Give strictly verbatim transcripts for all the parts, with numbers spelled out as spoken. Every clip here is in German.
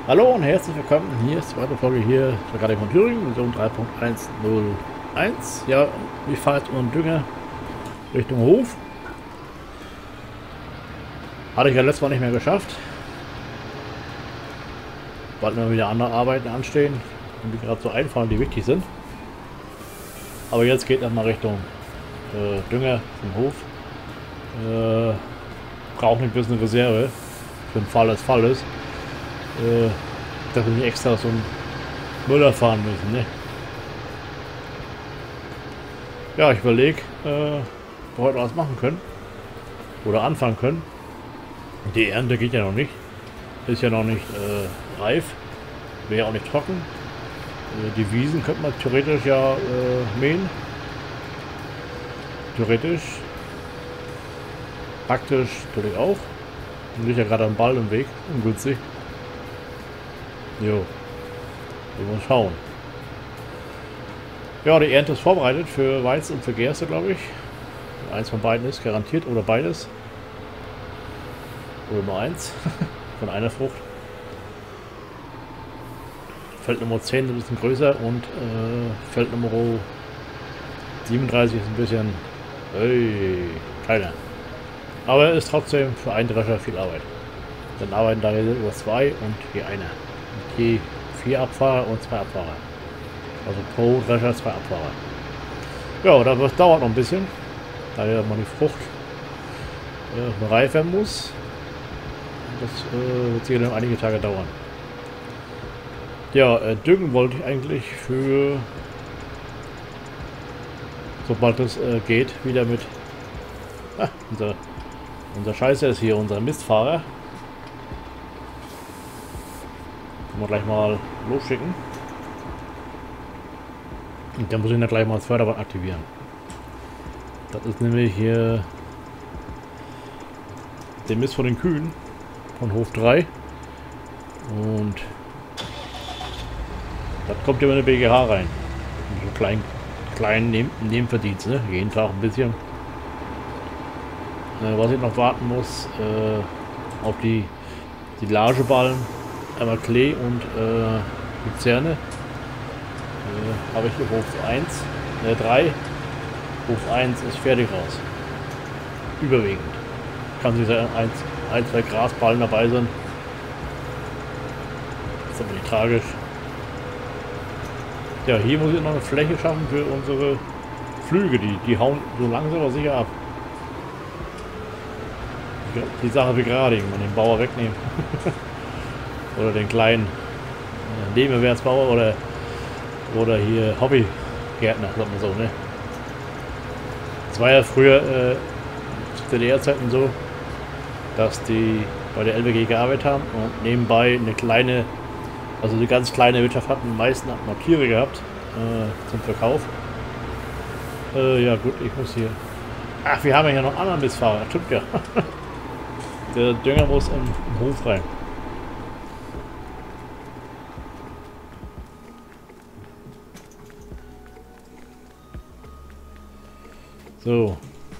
Hallo und herzlich willkommen. Hier ist die zweite Folge hier zur Karte von Thüringen, Version drei Punkt eins null eins. Ja, ich fahre jetzt unseren Dünger Richtung Hof. Hatte ich ja letztes Mal nicht mehr geschafft. Bald immer wieder andere Arbeiten anstehen und die gerade so einfallen, die wichtig sind. Aber jetzt geht erstmal Richtung äh, Dünger zum Hof. Äh, braucht ein bisschen Reserve für den Fall des Falles. Äh, dass wir nicht extra so einen Müller fahren müssen, ne? Ja, ich überlege, äh, ob wir heute was machen können. Oder anfangen können. Die Ernte geht ja noch nicht. Ist ja noch nicht äh, reif. Wäre ja auch nicht trocken. Äh, die Wiesen könnte man theoretisch ja äh, mähen. Theoretisch. Praktisch natürlich auch. Und liegt ja gerade am Ball im Weg. Ungünstig. Jo. Wir wollen schauen. Ja, die Ernte ist vorbereitet für Weizen und für Gerste, glaube ich. Eins von beiden ist garantiert oder beides. Oder nur eins. Von einer Frucht. Feld Nummer zehn ist ein bisschen größer und äh, Feld Nummer siebenunddreißig ist ein bisschen hey, kleiner. Aber ist trotzdem für einen Drescher viel Arbeit. Dann arbeiten da über zwei und je einer. Je vier Abfahrer und zwei Abfahrer. Also pro Drescher zwei Abfahrer. Ja, das dauert noch ein bisschen. Da ja mal die Frucht äh, reif werden muss. Das äh, wird sicher noch einige Tage dauern. Ja, äh, düngen wollte ich eigentlich für, sobald es äh, geht, wieder mit ah, unser, unser Scheiße ist hier, unser Mistfahrer. Können wir gleich mal losschicken. Und dann muss ich dann gleich mal das Förderband aktivieren. Das ist nämlich hier der Mist von den Kühen von Hof drei. Und das kommt immer in eine B G H rein. So klein, kleinen Neben Nebenverdienst, ne? Jeden Tag ein bisschen. Äh, was ich noch warten muss, äh, auf die, die Lageballen, einmal Klee und äh, Luzerne. Äh, habe ich hier Hof eins, ne drei. Hof eins ist fertig raus. Überwiegend. Kann sich sein, ein, ein, zwei Grasballen dabei sind. Das ist aber nicht tragisch. Ja, hier muss ich noch eine Fläche schaffen für unsere Flüge. Die, die hauen so langsam aber sicher ab. Die Sache begradigen und den Bauer wegnehmen. Oder den kleinen äh, Nebenerwerbsbauer oder, oder hier Hobbygärtner, sagt man so, ne? Es war ja früher äh, zu D D R-Zeiten so, dass die bei der L W G gearbeitet haben und nebenbei eine kleine, also eine ganz kleine Wirtschaft hatten, die meisten hatten noch Tiere gehabt äh, zum Verkauf. Äh, ja gut, ich muss hier... Ach, wir haben ja hier noch einen anderen Mistfahrer, stimmt ja. Der Dünger muss im, im Hof rein. So.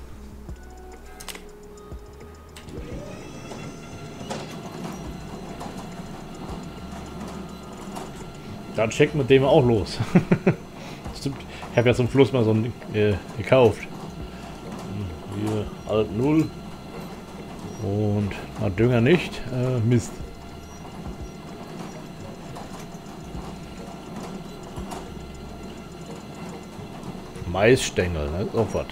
Dann schickt mit dem auch los. Stimmt. Ich habe ja zum Schluss mal so einen äh, gekauft. Hier alt null. Und na, Dünger nicht. Äh, Mist. Maisstängel, ne? Ist auch was.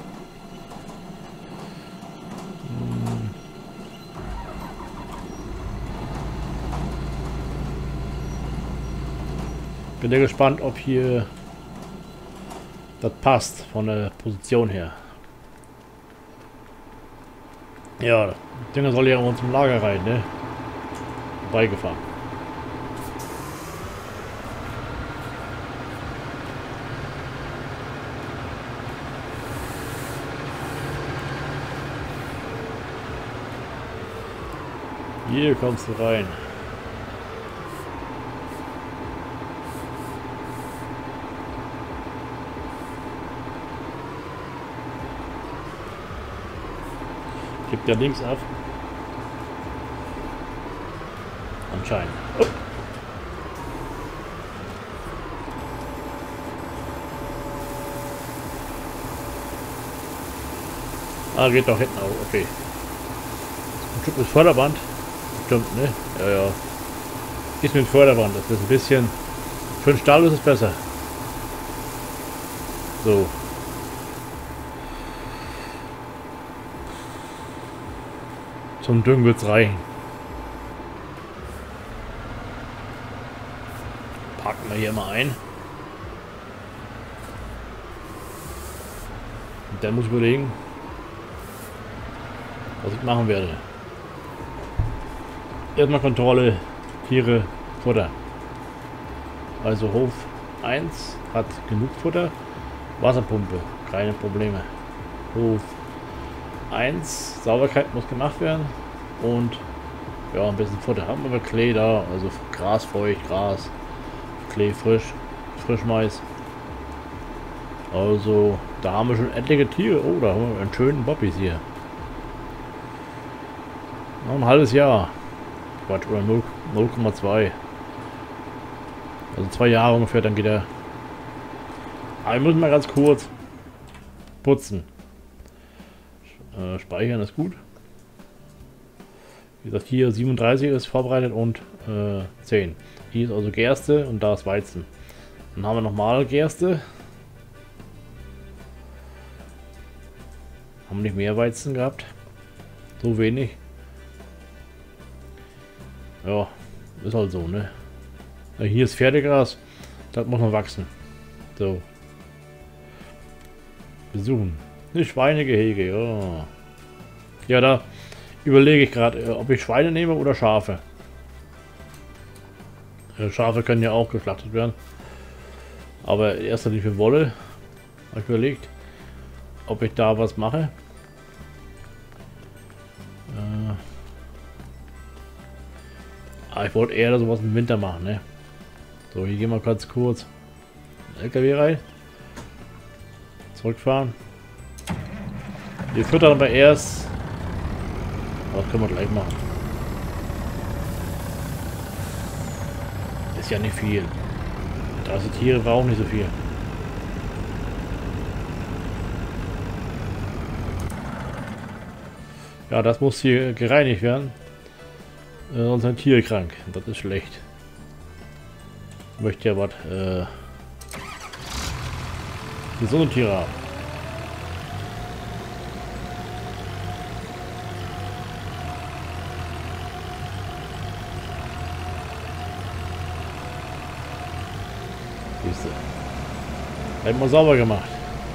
Bin ja gespannt, ob hier das passt von der Position her. Ja, der Dünger soll ja uns im Lager rein, ne? Vorbeigefahren. Hier kommst du rein. Gibt ja links ab. anscheinend. Oh. Ah, geht doch hinten auch, okay. Ein Stück mit Förderband. Stimmt, ne? Ja, ja. Ist mit Förderband, das ist ein bisschen... Für den Stahl ist es besser. So. Zum Düngen wird es reichen. Packen wir hier mal ein. Und dann muss ich überlegen, was ich machen werde. Erstmal Kontrolle, Tiere, Futter. Also Hof eins hat genug Futter. Wasserpumpe, keine Probleme. Hof eins, Sauberkeit muss gemacht werden. Und ja, ein bisschen Futter haben wir. Klee da, also Gras feucht, Gras, Klee frisch, Frischmais. Also da haben wir schon etliche Tiere. Oh, da haben wir einen schönen Bobbys hier. Noch ein halbes Jahr. Quatsch, oder null Komma zwei. Also zwei Jahre ungefähr, dann geht er. Aber wir müssen mal ganz kurz putzen. Äh, speichern ist gut. Wie gesagt, hier siebenunddreißig ist vorbereitet und äh, zehn. Hier ist also Gerste und da ist Weizen. Dann haben wir nochmal Gerste. Haben wir nicht mehr Weizen gehabt? So wenig. Ja, ist halt so, ne? Ja, hier ist Pferdegras. Das muss noch wachsen. So. Besuchen. Eine Schweinegehege, ja. Ja, da überlege ich gerade, ob ich Schweine nehme oder Schafe. Ja, Schafe können ja auch geschlachtet werden. Aber erst nicht für Wolle. Habe ich überlegt, ob ich da was mache. Äh, aber ich wollte eher sowas im Winter machen, ne? So, hier gehen wir ganz kurz in den L K W rein. Zurückfahren. Wir füttern aber erst. Das können wir gleich machen. Ist ja nicht viel. dreißig Tiere brauchen nicht so viel. Ja, das muss hier gereinigt werden. Äh, sonst sind Tiere krank. Das ist schlecht. Ich möchte ja was äh, gesunde Tiere haben. Siehst du. Hätten wir sauber gemacht.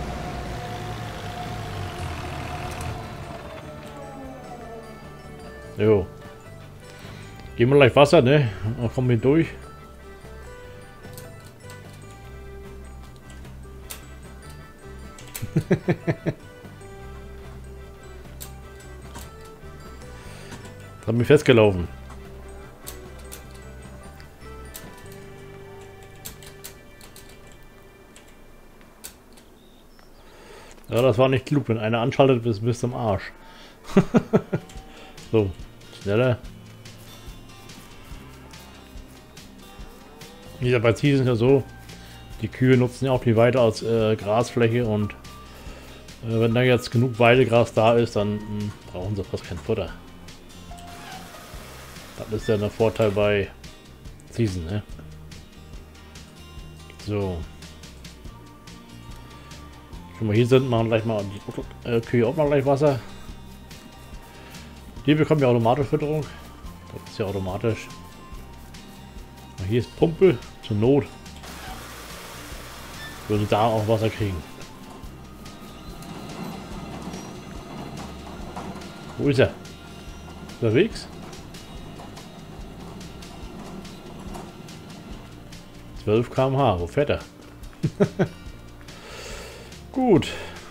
Jo. Gehen wir gleich Wasser, ne? Dann kommen wir durch. Das hat mich festgelaufen. Ja, das war nicht klug, wenn einer anschaltet, bis bis zum Arsch. So, schneller. Hier bei Ziegen ist ja so, die Kühe nutzen ja auch die Weide als äh, Grasfläche und äh, wenn da jetzt genug Weidegras da ist, dann mh, brauchen sie fast kein Futter. Das ist ja der Vorteil bei Ziegen, ne? So. Schon mal hier sind, machen gleich mal die äh, Kühe auch mal gleich Wasser. Die bekommen ja automatisch Fütterung. Das ist ja automatisch. Und hier ist Pumpe zur Not. Würde da auch Wasser kriegen. Wo ist er? Unterwegs? zwölf Kilometer pro Stunde. Wo fährt er? Gut.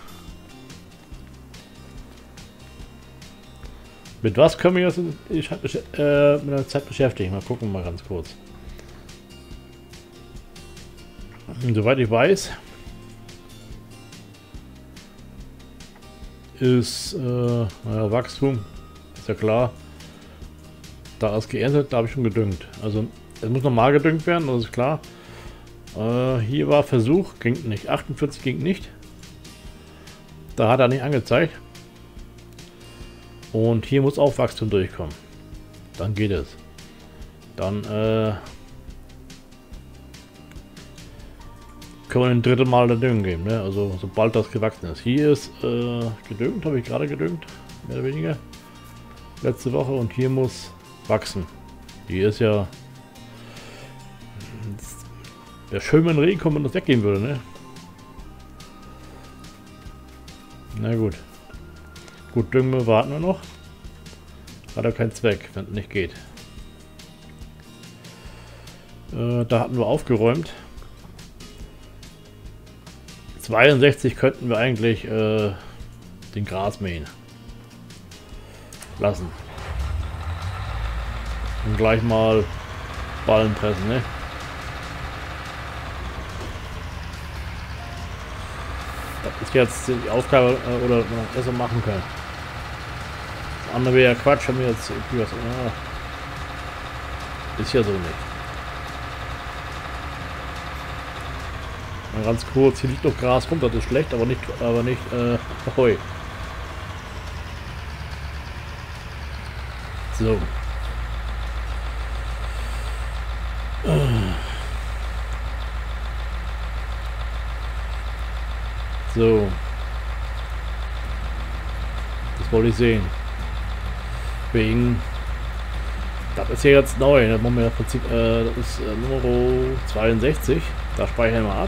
Mit was können wir jetzt ich, äh, mit der Zeit beschäftigen? Mal gucken, mal ganz kurz. Und soweit ich weiß, ist äh, naja, Wachstum, ist ja klar. Da ist geerntet, da habe ich schon gedüngt. Also es muss normal gedüngt werden, das ist klar. Äh, hier war Versuch, ging nicht. achtundvierzig ging nicht. Da hat er nicht angezeigt. Und hier muss auch Wachstum durchkommen. Dann geht es. Dann äh, können wir ein drittes Mal der Düngen geben. Ne? Also sobald das gewachsen ist. Hier ist äh, gedüngt, habe ich gerade gedüngt. Mehr oder weniger. Letzte Woche. Und hier muss wachsen. Hier ist ja... Wäre schön, wenn Regen kommt und das weggehen würde, ne? Na gut. Gut, düngen wir, warten wir noch. Hat ja keinen Zweck, wenn es nicht geht. Äh, da hatten wir aufgeräumt. zweiundsechzig könnten wir eigentlich äh, den Gras mähen lassen. Und gleich mal Ballen pressen, ne? Das ist jetzt die Aufgabe, äh, oder man besser machen können. Das andere wäre ja Quatsch, wenn wir jetzt irgendwie was. Ah, ist ja so nicht. Mal ganz kurz, hier liegt noch Gras rum, das ist schlecht, aber nicht, aber nicht, äh, Heu. So. So. Das wollte ich sehen. Wegen. Das ist ja jetzt neu. Das machen wir im Prinzip. Äh, das ist äh, Nummer zweiundsechzig. Da speichern wir ab.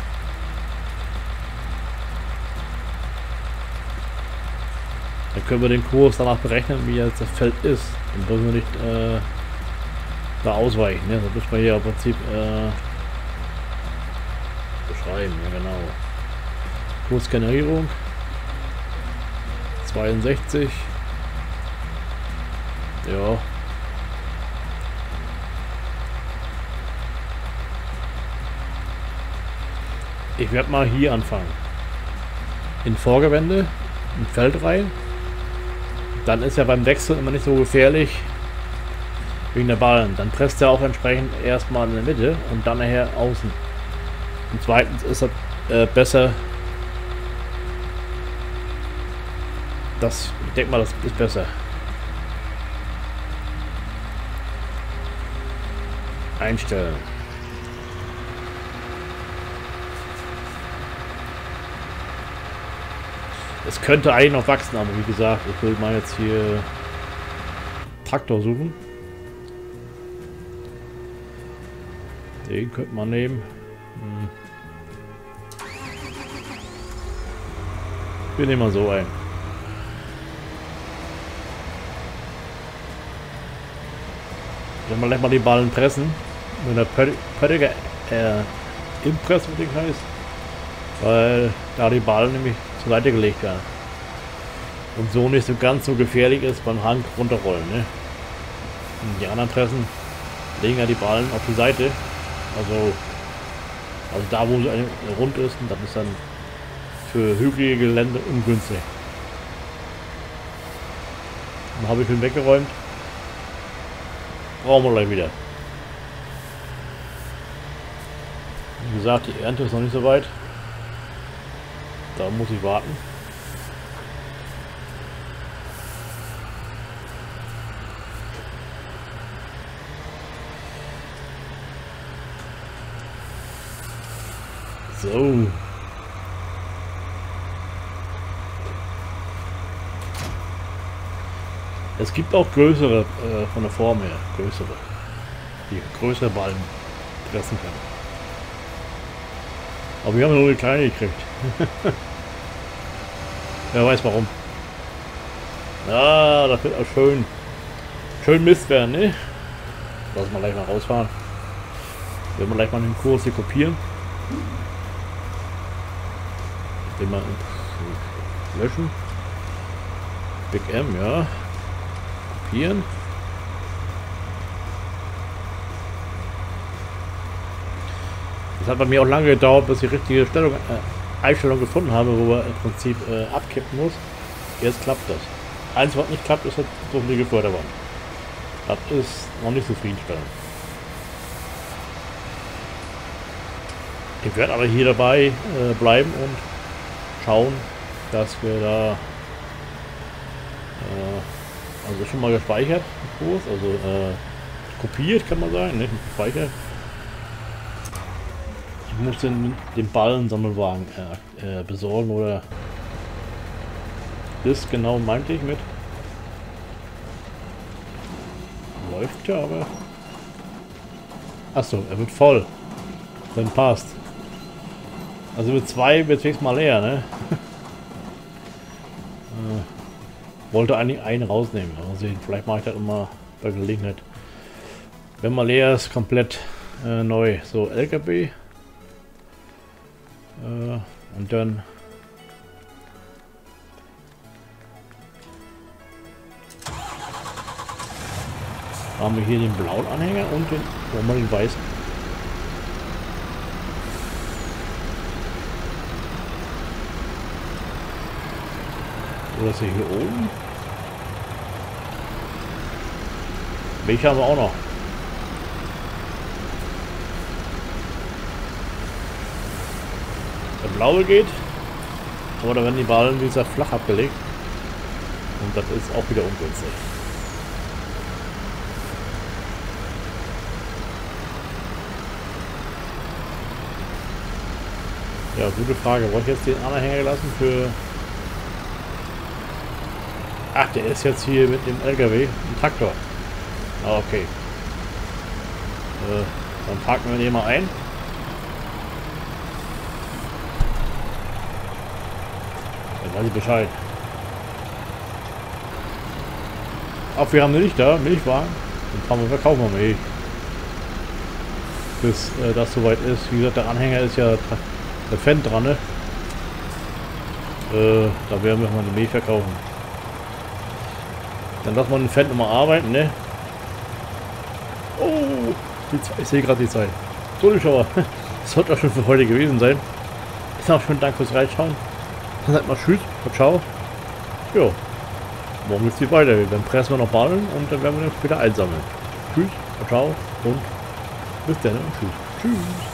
Dann können wir den Kurs danach berechnen, wie jetzt das Feld ist. Dann müssen wir nicht äh, da ausweichen. Ne? Das müssen wir hier im Prinzip äh, beschreiben. Ja, genau. Kursgenerierung zweiundsechzig. Ja. Ich werde mal hier anfangen. In Vorgewände, ein Feld rein. Dann ist ja beim Wechsel immer nicht so gefährlich wegen der Ballen. Dann presst er auch entsprechend erstmal in der Mitte und dann nachher außen. Und zweitens ist es äh, besser. Das, ich denke mal, das ist besser. Einstellen. Es könnte eigentlich noch wachsen, aber wie gesagt, ich will mal jetzt hier Traktor suchen. Den könnte man nehmen. Hm. Wir nehmen mal so ein. Wenn wir gleich mal die Ballen pressen. Mit der Pöttiger äh, Impress-Ding heißt. Weil da die Ballen nämlich zur Seite gelegt werden. Und so nicht so ganz so gefährlich ist beim Hang runterrollen. Ne? Und die anderen Pressen legen ja die Ballen auf die Seite. Also, also da wo sie rund ist, und das ist dann für hügelige Gelände ungünstig. Dann habe ich ihn weggeräumt. Brauchen wir gleich wieder. Wie gesagt, die Ernte ist noch nicht so weit. Da muss ich warten. So. Es gibt auch größere äh, von der Form her, größere, die größere Ballen pressen können. Aber wir haben nur die kleine gekriegt. Wer weiß warum. Ja, das wird auch schön, schön Mist werden, ne? Lassen wir gleich mal rausfahren. Werden wir gleich mal den Kurs hier kopieren. Den mal löschen. Big M, ja. Kopieren. Das hat bei mir auch lange gedauert, bis ich die richtige Stellung, äh, Einstellung gefunden habe, wo man im Prinzip äh, abkippen muss. Jetzt klappt das. Eins, was nicht klappt, ist das so die Förderband. Das ist noch nicht zufriedenstellend. Ich werde aber hier dabei äh, bleiben und schauen, dass wir da äh, also schon mal gespeichert, Kurs, also äh, kopiert kann man sagen, nicht gespeichert. Ich muss den, den Ballensammelwagen äh, äh, besorgen oder das genau meinte ich mit. Läuft ja aber. Achso, er wird voll. Dann passt. Also mit zwei wird es mal leer, ne? äh, wollte eigentlich einen rausnehmen. Mal sehen, vielleicht mache ich das immer bei Gelegenheit. Wenn mal leer ist, komplett äh, neu. So, L K W. Äh, und dann haben wir hier den blauen Anhänger und den, wo man den weißen. Oder ist er hier oben? Welche haben wir auch noch? Der blaue geht, aber da werden die Ballen, wie gesagt, flach abgelegt. Und das ist auch wieder ungünstig. Ja, gute Frage. Wollte ich jetzt den Anhänger lassen für... Ach, der ist jetzt hier mit dem L K W, ein Traktor. Ah, okay. Äh, dann parken wir den mal ein. Dann weiß ich Bescheid. Ach, wir haben nicht da, Milchwagen. Dann fahren wir, verkaufen wir Milch. Bis äh, das soweit ist. Wie gesagt, der Anhänger ist ja der Fan dran, ne? Äh, da werden wir mal die Milch verkaufen. Dann lassen wir den Fan nochmal arbeiten, ne? Oh, die Zeit, ich sehe gerade die Zeit. So, Zuschauer, das sollte auch schon für heute gewesen sein. Ich sage schönen Dank fürs Reinschauen. Dann sagt mal tschüss und ciao. Ja, morgen geht's hier weiter. Dann pressen wir noch Ballen und dann werden wir dann später einsammeln. Tschüss, ciao und bis dann und tschüss. Tschüss.